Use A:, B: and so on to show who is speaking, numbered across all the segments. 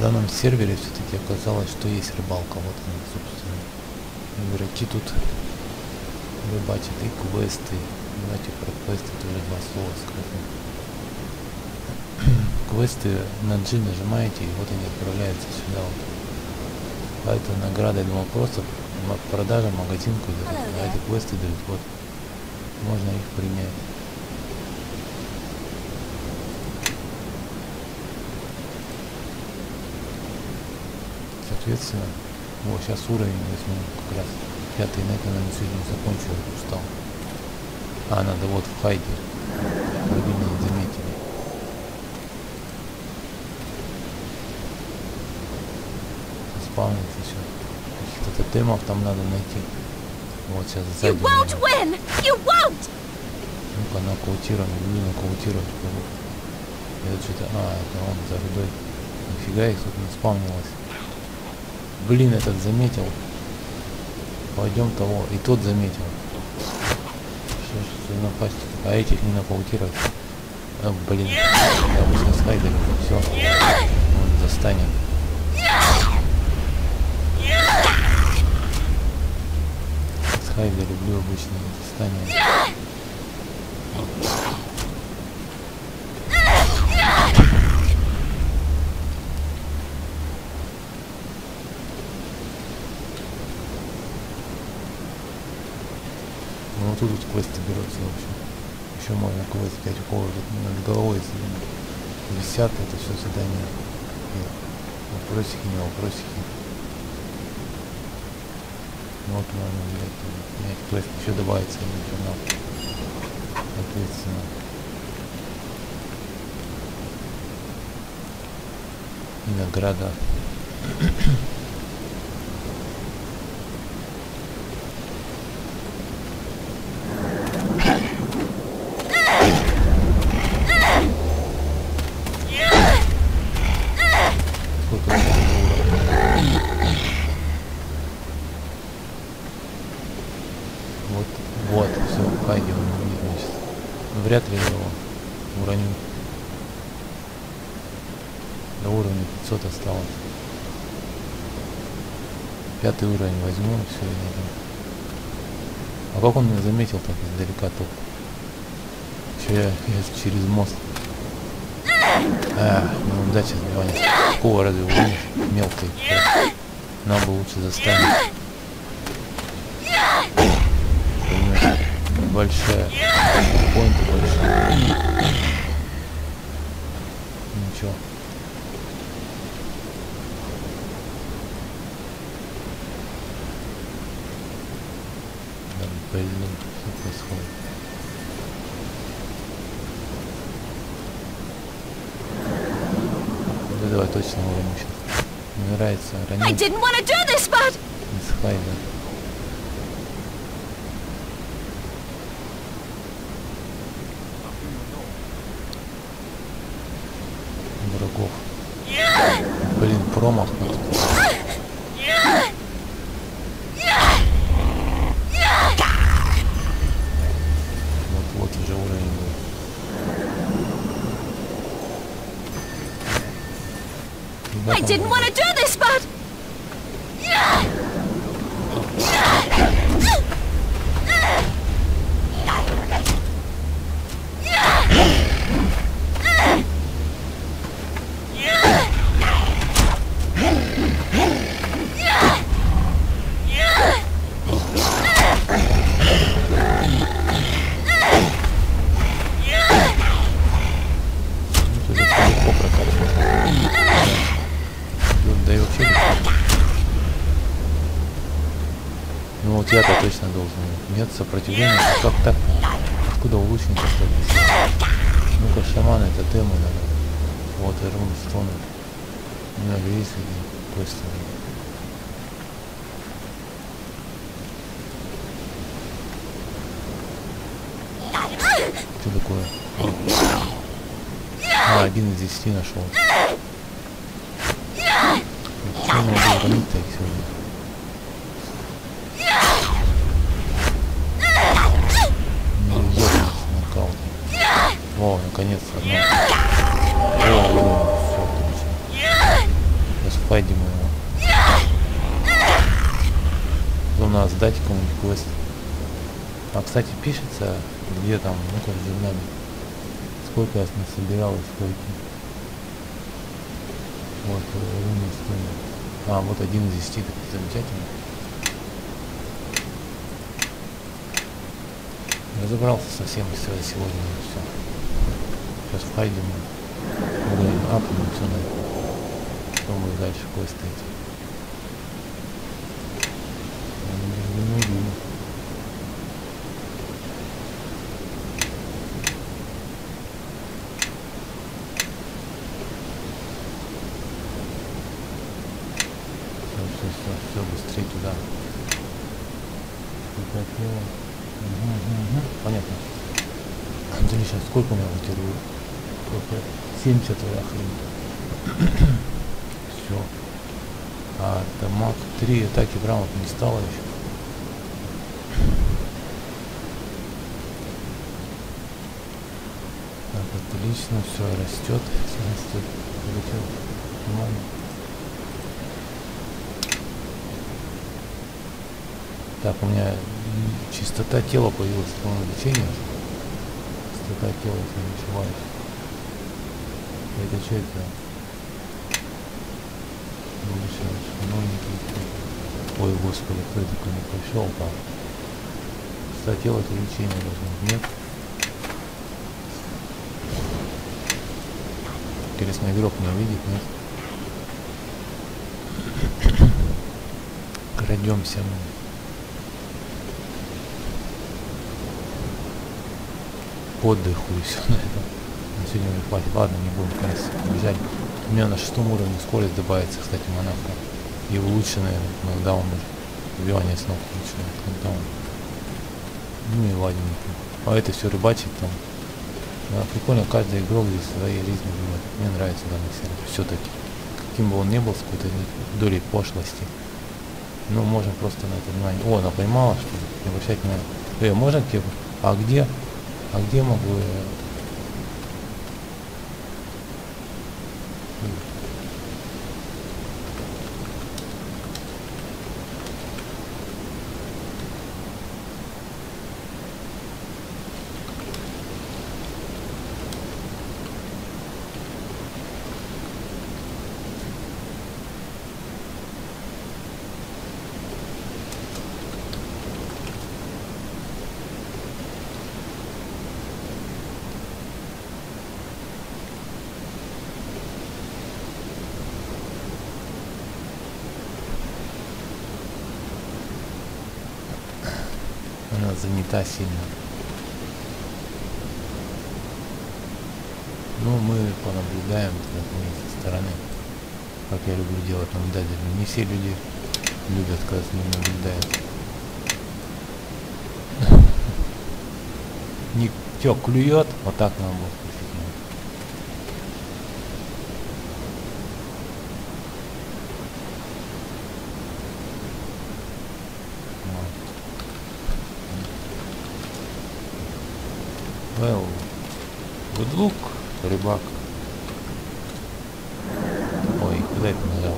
A: данном сервере все-таки оказалось, что есть рыбалка. Вот она, собственно. Игроки тут рыбачат и квесты. Давайте про квесты тоже два слова скажу. Квесты на G нажимаете, и вот они отправляются сюда. Вот. А это награда 2 вопросов. Продажа, магазинку дают. А эти квесты дают. Вот. Можно их принять. Соответственно, вот сейчас уровень возьму как раз 5-й, на этом, наверное, сегодня закончу, устал. А, надо вот в хайде. Вы меня не заметили. Спавнится все. Каких-то тотемов там надо найти. Вот сейчас сзади. Ну-ка, нокаутирован, люблю нокаутировать. Это что-то. А, это он за рудой. Нифига их тут не спавнилось. Блин, этот заметил. Пойдем того. И тот заметил. Что напасть? А этих не нокаутировать. А, блин. Я обычно с хайдами. Все. Он застанет. С хайда люблю обычно застанет. Ну вот тут квесты берутся, в общем. Еще можно квест 5 уколов над головой висят, это все задание. И вопросики, не вопросики. Вот можно взять квест, еще добавится на журнал. Соответственно. И награда. Вот, все, хайди он не видит, значит. Вряд ли его уроню. До уровня 500 осталось. 5-й уровень возьму, все, и найду. А как он меня заметил так издалека только? Еще я через мост. Неудача сбивания. Какого разве уронишь? Мелкой. Нам бы лучше заставить. Большая. Поинты большие. Ничего. Да, блин, что происходит? Да давай точно уроним сейчас. Мне нравится ранить. Из хайда. Врагов. Блин, промах. Вот уже уровень был. I didn't want to do this, but ну вот я-то точно должен. Нет сопротивления. Как так? Откуда у лучника столько? Ну-ка, шаман, это темы надо. Вот, рун стонет. Много есть один квест. Что такое? А, 1 из 10 нашел. Почему не могу уронить-то их сегодня? О, наконец-то одна. О, все, точно. Пойдем его. Потом надо сдать кому-нибудь квест. А, кстати, пишется, где там, ну-ка, в журнале. Сколько я насобирал и сколько. Вот, руны стоит. А, вот 1 из 10, так замечательно. Разобрался совсем быстро сегодня, все. Сейчас в хайде мы будем апнуть все на это. Что мы дальше квесты эти. Все быстрее туда. Понятно. Андрей, сейчас сколько у меня вытирую? 70 хрень. Все. А дамаг 3 атаки грамотно не стало еще. Так, отлично, все растет. Растет. Нормально. Так, у меня чистота тела появилась, по-моему, лечение. Чистота тела, если не ошибаюсь. Это что это? Ой, господи, кто это ко мне пришел там? Чистота тела, это лечение должно быть, нет? Интересно, игрок не увидит, нет? Крадемся мы. Отдыху и все на этом. На сегодня не хватит. Ладно, не будем, конечно, бежать. У меня на 6 уровне скорость добавится, кстати, монаха. И улучшенный нокдаун уже. Убивание с ног улучшенный нокдаун. Ну и ладненько. А это все рыбачить там. Да, прикольно, каждый игрок здесь своей жизни живет. Мне нравится данный сервис. Все-таки. Каким бы он ни был, с какой-то долей пошлости. Ну, можем просто на это внимание. О, она поймала, что ли? Не обращать внимания. Можно к тебе? А где? А где могу я? Она занята сильно. Ну, мы понаблюдаем со стороны, как я люблю делать наблюдатель. Не все люди любят, когда с ним наблюдают. Не чё, клюет, вот так нам будет. Well, good luck, рыбак. Ой, куда это нажал?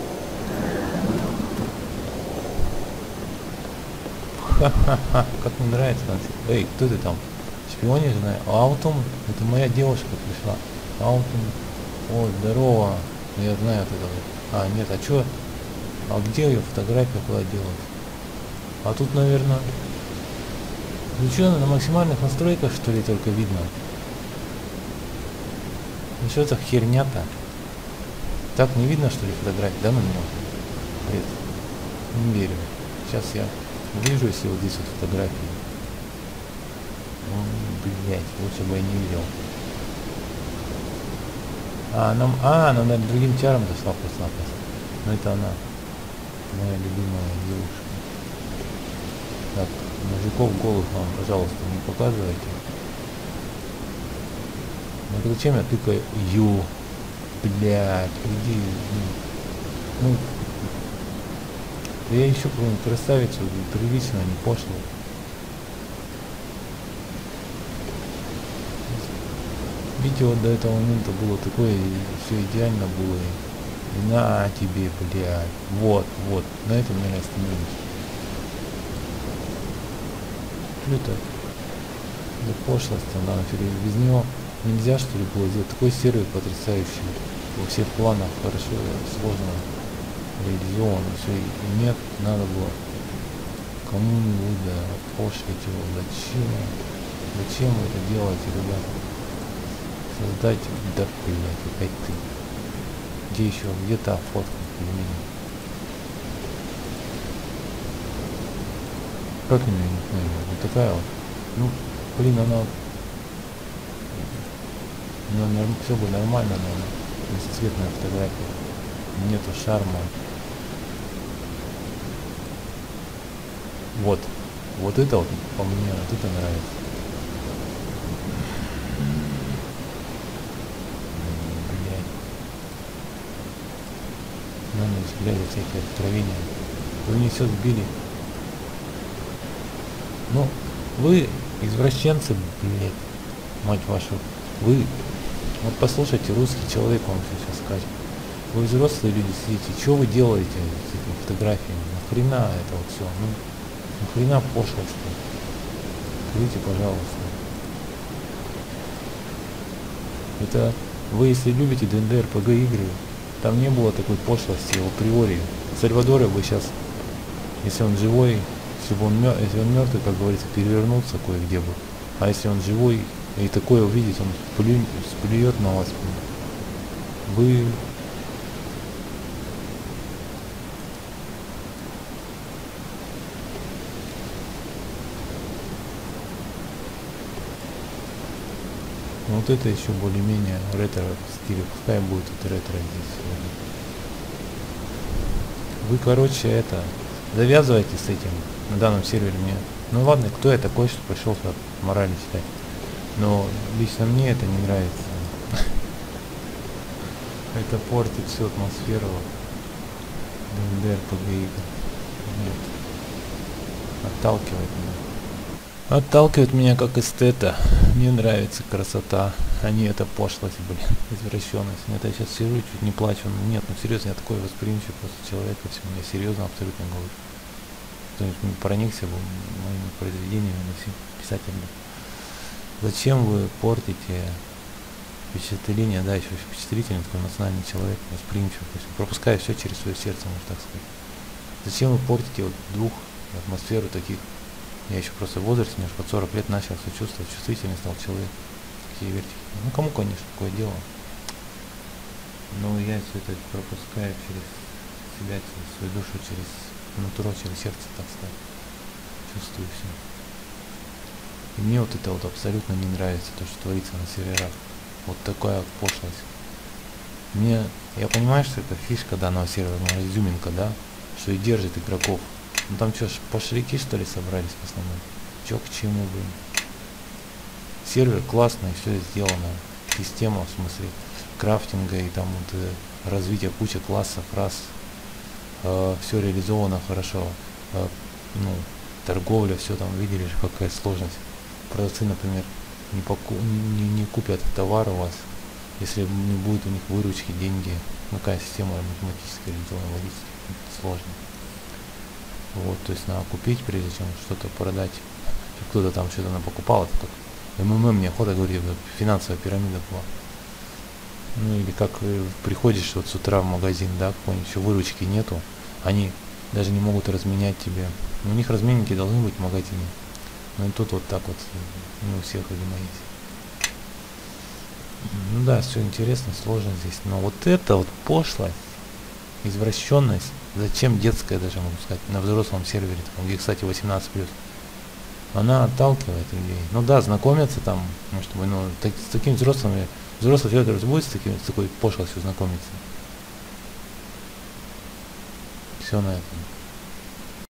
A: Ха-ха-ха, как мне нравится танцевать. Эй, кто ты там? Шпионишь, знаю? Аутум? Это моя девушка пришла. Аутум. Ой, здорово. Я знаю вот это. А, нет, а чё? А где ее фотография, куда делать? А тут, наверное... Ну что, на максимальных настройках, что ли, только видно? Ну что за херня-то? Так не видно, что ли, фотографии, да, на меня? Нет, не верю. Сейчас я вижу, если вот здесь вот фотографии. Блять, лучше бы я не видел. Она над другим чаром дошла просто-напросто. Но это она. Моя любимая девушка. Так, мужиков голых вам, пожалуйста, не показывайте. Ну зачем я тыкаю ю? Блять, иди. Ну, да я еще какую-нибудь красавицу, прилично, не пошло. Видео до этого момента было такое, все идеально было. И на тебе, блядь. Вот, вот. На этом, наверное, остановились. Это пошлость, да, без него нельзя, что ли, было сделать. Такой сервер потрясающий. Во всех планах хорошо, сложно реализован. Все, и нет, надо было кому-нибудь, да, пошлить его. Зачем? Зачем вы это делаете, ребята? Создать, да, блядь, опять ты. Где еще, где та фотка пельмени? Как у нее, не знаю, вот такая вот. Ну, блин, она все бы нормально, но бесцветная фотография. Нету шарма. Вот. Вот это вот по мне, вот это нравится. Блядь. На ночь глядя всякие откровения. Вы несет били. Ну, вы извращенцы, блядь, мать вашу. Вы, вот послушайте, русский человек вам сейчас скажет. Вы взрослые люди сидите, что вы делаете с этими фотографиями? Нахрена это вот все? Ну, нахрена пошлость? Скажите, пожалуйста. Это вы, если любите ДНД, РПГ игры, там не было такой пошлости априори. Сальвадора бы сейчас, если он живой, если он мертвый, как говорится, перевернуться кое-где бы. А если он живой и такое увидит, он сплюет на вас. Вы... Вот это еще более-менее ретро стиле. Пускай будет это ретро здесь сегодня. Вы, короче, это... Завязывайте с этим на данном сервере мне. Ну ладно, кто я такой, что пришел сюда морали читать. Но лично мне это не нравится. Это портит всю атмосферу ДНД, РПГ игр. Нет. Отталкивает меня. Отталкивает меня как эстета. Мне нравится красота, а не эта пошлость, блин, извращенность. Нет, я сейчас сижу, чуть не плачу. Нет, ну серьезно, я такой восприимчивый просто человек ко всему. Я серьезно абсолютно говорю. Кто-нибудь проникся бы моими произведениями, всем писателям. Зачем вы портите впечатление, да, еще впечатлительный, такой эмоциональный человек, восприимчивый, то есть пропуская все через свое сердце, можно так сказать. Зачем вы портите вот дух, атмосферу таких? Я еще просто в возрасте, мне под 40 лет начал все чувствовать, чувствительный стал человек. Какие вертики. Ну кому, конечно, такое дело. Но я все это пропускаю через себя, через свою душу, через нутро, через сердце, так сказать. Чувствую все. И мне вот это вот абсолютно не нравится, то, что творится на серверах. Вот такая вот пошлость. Я понимаю, что это фишка данного сервера, изюминка, да, что и держит игроков. Ну там что ж, пошлики что ли собрались в основном? Че к чему, блин? Сервер классный, все сделано. Система, в смысле, крафтинга и там вот, развитие кучи классов, раз. Все реализовано хорошо. Ну, торговля, все там, видели же, какая сложность. Продавцы, например, не купят товар у вас, если не будет у них выручки, деньги. Ну, какая система математическая реализована, логически, сложно. Вот, то есть надо купить, прежде чем что-то продать. Кто-то там что-то покупал, это как МММ, мне охота говорить, финансовая пирамида была. Ну или как приходишь вот с утра в магазин, да, какой-нибудь еще выручки нету, они даже не могут разменять тебе. У них разменники должны быть в магазине. Ну и тут вот так вот, не у всех, видимо, есть. Ну да, все интересно, сложно здесь, но вот это вот пошлость, извращенность, зачем детская даже, могу сказать, на взрослом сервере, где, кстати, 18+, она отталкивает людей. Ну да, знакомятся там, может быть, ну, с такими взрослыми, взрослый человек будет с такой пошлостью знакомиться. Все на этом.